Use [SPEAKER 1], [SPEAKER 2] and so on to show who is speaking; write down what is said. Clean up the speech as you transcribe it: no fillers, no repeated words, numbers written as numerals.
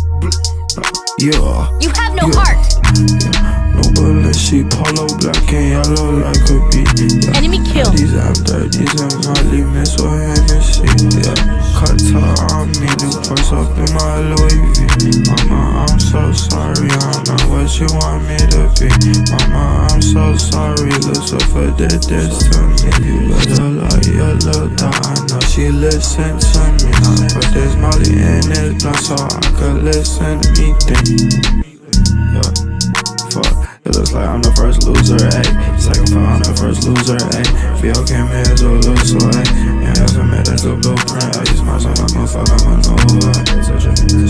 [SPEAKER 1] Yeah.
[SPEAKER 2] You have no heart.
[SPEAKER 1] No bullet, she polo black and yellow like a beat.
[SPEAKER 2] Enemy kill.
[SPEAKER 1] These M30s and Molly miss or Hennessy. Cut on me, new purse up in my Louis V. Mama, I'm so sorry, I'm not what you want me to be. Mama, I'm so sorry, Lucifer did this to me. You better love your little dog, I know she listen to me. But there's Molly in his blood, so I could listen to me think. Fuck, it looks like I'm the first loser, ayy. Second part, I'm the first loser, ayy. Bill came here to lose, so ayy. And as I made that's a blueprint, I use my son, I'm gon' fuck, I'm a new